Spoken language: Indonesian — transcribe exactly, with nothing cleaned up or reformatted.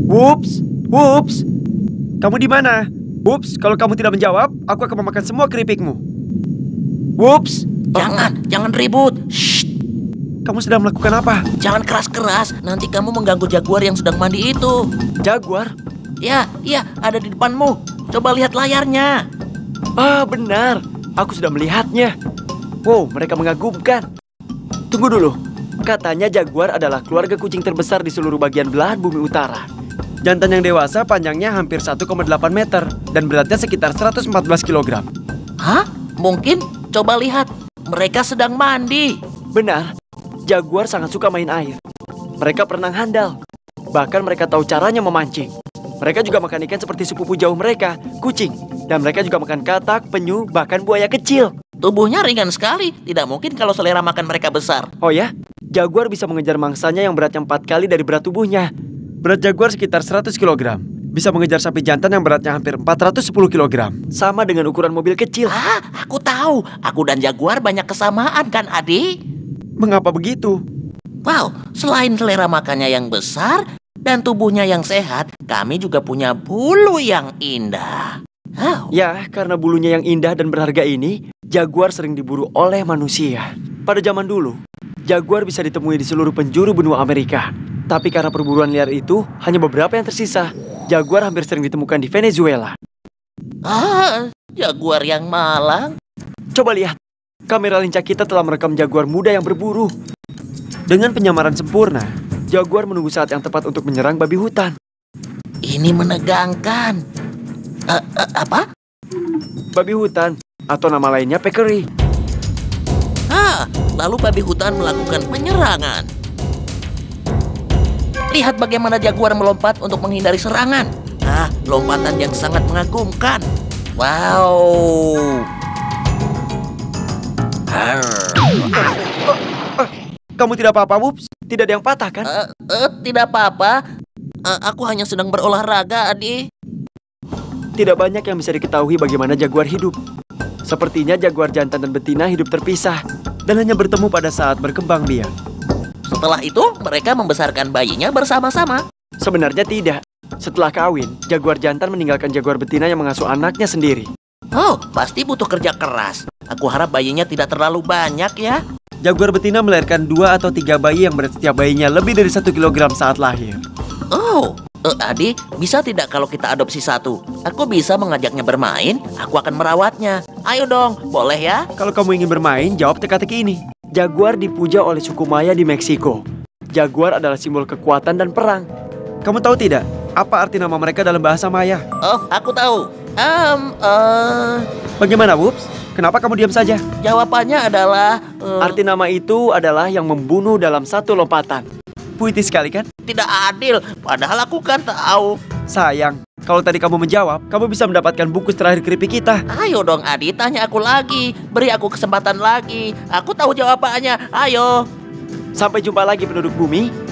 Whoops, Whoops, kamu di mana? Whoops, kalau kamu tidak menjawab, aku akan memakan semua keripikmu. Whoops, Jangan, jangan ribut. Shh, kamu sedang melakukan apa? jangan keras-keras. Nanti kamu mengganggu jaguar yang sedang mandi itu. Jaguar? Ya, iya, ada di depanmu. Coba lihat layarnya. Ah, benar. Aku sudah melihatnya. Wow, mereka mengagumkan. Tunggu dulu. Katanya jaguar adalah keluarga kucing terbesar di seluruh bagian belahan bumi utara. Jantan yang dewasa panjangnya hampir satu koma delapan meter dan beratnya sekitar seratus empat belas kilogram. Hah? Mungkin? Coba lihat. Mereka sedang mandi. Benar, jaguar sangat suka main air. Mereka berenang handal. Bahkan mereka tahu caranya memancing. Mereka juga makan ikan seperti sepupu jauh mereka, kucing. Dan mereka juga makan katak, penyu, bahkan buaya kecil. Tubuhnya ringan sekali. Tidak mungkin kalau selera makan mereka besar. Oh ya? Jaguar bisa mengejar mangsanya yang beratnya empat kali dari berat tubuhnya. Berat jaguar sekitar seratus kilogram. Bisa mengejar sapi jantan yang beratnya hampir empat ratus sepuluh kilogram. Sama dengan ukuran mobil kecil. Ah, aku tahu. Aku dan jaguar banyak kesamaan kan, Adi? Mengapa begitu? Wow, selain selera makannya yang besar dan tubuhnya yang sehat, kami juga punya bulu yang indah. Oh, Ya, karena bulunya yang indah dan berharga ini, jaguar sering diburu oleh manusia. Pada zaman dulu, jaguar bisa ditemui di seluruh penjuru benua Amerika. Tapi karena perburuan liar itu, hanya beberapa yang tersisa. Jaguar hampir sering ditemukan di Venezuela. ah, jaguar yang malang. Coba lihat, kamera lincah kita telah merekam jaguar muda yang berburu. Dengan penyamaran sempurna, jaguar menunggu saat yang tepat untuk menyerang babi hutan. Ini menegangkan. Eh, eh, apa? Babi hutan, atau nama lainnya peccary. Ah, lalu babi hutan melakukan penyerangan. Lihat bagaimana jaguar melompat untuk menghindari serangan. Ah, lompatan yang sangat mengagumkan. Wow. Arr. Kamu tidak apa-apa, Whoops? Tidak ada yang patah, kan? Eh, eh, tidak apa-apa. Eh, aku hanya sedang berolahraga, Adi. Tidak banyak yang bisa diketahui bagaimana jaguar hidup. Sepertinya jaguar jantan dan betina hidup terpisah dan hanya bertemu pada saat berkembang biak. Setelah itu, mereka membesarkan bayinya bersama-sama. Sebenarnya tidak. Setelah kawin, jaguar jantan meninggalkan jaguar betina yang mengasuh anaknya sendiri. Oh, pasti butuh kerja keras. Aku harap bayinya tidak terlalu banyak ya. Jaguar betina melahirkan dua atau tiga bayi yang berat setiap bayinya lebih dari satu kilogram saat lahir. Oh, eh, Adi, bisa tidak kalau kita adopsi satu? Aku bisa mengajaknya bermain, aku akan merawatnya. Ayo dong, boleh ya? Kalau kamu ingin bermain, jawab teka-teki ini. Jaguar dipuja oleh suku Maya di Meksiko. Jaguar adalah simbol kekuatan dan perang. Kamu tahu tidak, apa arti nama mereka dalam bahasa Maya? Oh, aku tahu. Um, eh, Bagaimana, Whoops? Kenapa kamu diam saja? jawabannya adalah eh, Arti nama itu adalah yang membunuh dalam satu lompatan. Puitis sekali, kan? tidak adil. Padahal aku kan tahu. Sayang, kalau tadi kamu menjawab, kamu bisa mendapatkan bungkus terakhir keripik kita. Ayo dong, Adi, tanya aku lagi. Beri aku kesempatan lagi. Aku tahu jawabannya. Ayo. Sampai jumpa lagi penduduk bumi.